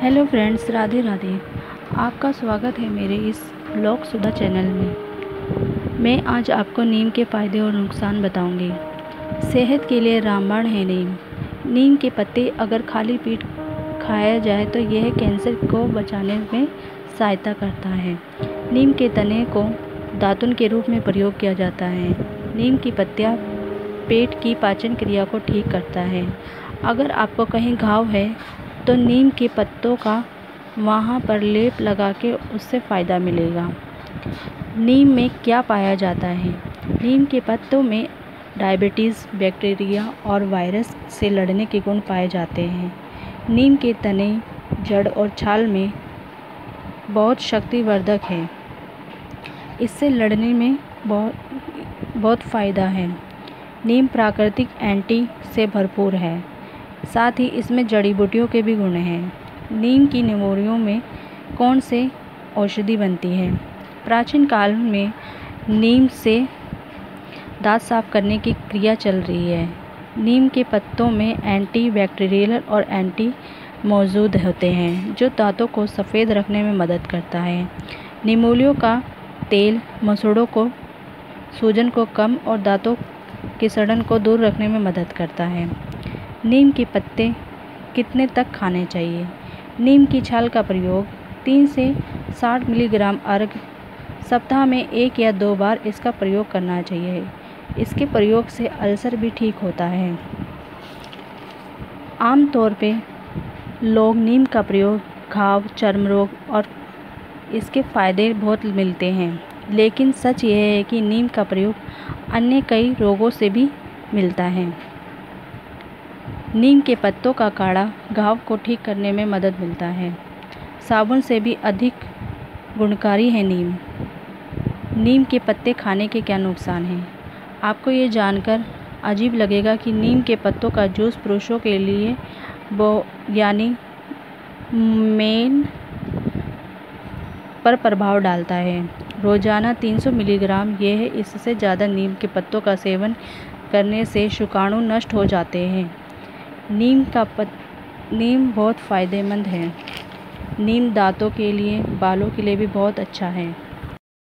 Hello friends, Radhe Radhe. आपका स्वागत है मेरे इस ब्लॉग सुधा चैनल में। मैं आज आपको नीम के फ़ायदे और नुकसान बताऊंगी। सेहत के लिए रामबाण है नीम। नीम के पत्ते अगर खाली पेट खाया जाए तो यह कैंसर को बचाने में सहायता करता है। नीम के तने को दातुन के रूप में प्रयोग किया जाता है। नीम की पत्तियाँ पेट की पाचन क्रिया को ठीक करता है। अगर आपको कहीं घाव है तो नीम के पत्तों का वहाँ पर लेप लगा के उससे फ़ायदा मिलेगा। नीम में क्या पाया जाता है? नीम के पत्तों में डायबिटीज़, बैक्टीरिया और वायरस से लड़ने के गुण पाए जाते हैं। नीम के तने, जड़ और छाल में बहुत शक्तिवर्धक है। इससे लड़ने में बहुत फ़ायदा है। नीम प्राकृतिक एंटी से भरपूर है। साथ ही इसमें जड़ी बूटियों के भी गुण हैं। नीम की निमोनियों में कौन से औषधि बनती है? प्राचीन काल में नीम से दांत साफ करने की क्रिया चल रही है। नीम के पत्तों में एंटी बैक्टीरियल और एंटी मौजूद होते हैं जो दांतों को सफ़ेद रखने में मदद करता है। निमोनियों का तेल मसूड़ों को सूजन को कम और दांतों की सड़न को दूर रखने में मदद करता है। नीम के पत्ते कितने तक खाने चाहिए? नीम की छाल का प्रयोग 3 से 60 मिलीग्राम अर्घ सप्ताह में 1 या 2 बार इसका प्रयोग करना चाहिए। इसके प्रयोग से अल्सर भी ठीक होता है। आमतौर पे लोग नीम का प्रयोग घाव, चर्म रोग और इसके फ़ायदे बहुत मिलते हैं, लेकिन सच यह है कि नीम का प्रयोग अन्य कई रोगों से भी मिलता है। नीम के पत्तों का काढ़ा घाव को ठीक करने में मदद मिलता है। साबुन से भी अधिक गुणकारी है नीम। नीम के पत्ते खाने के क्या नुकसान हैं? आपको ये जानकर अजीब लगेगा कि नीम के पत्तों का जूस पुरुषों के लिए यानी मेन पर प्रभाव डालता है। रोज़ाना 300 मिलीग्राम इससे ज़्यादा नीम के पत्तों का सेवन करने से शुक्राणु नष्ट हो जाते हैं। नीम बहुत फ़ायदेमंद है। नीम दांतों के लिए, बालों के लिए भी बहुत अच्छा है।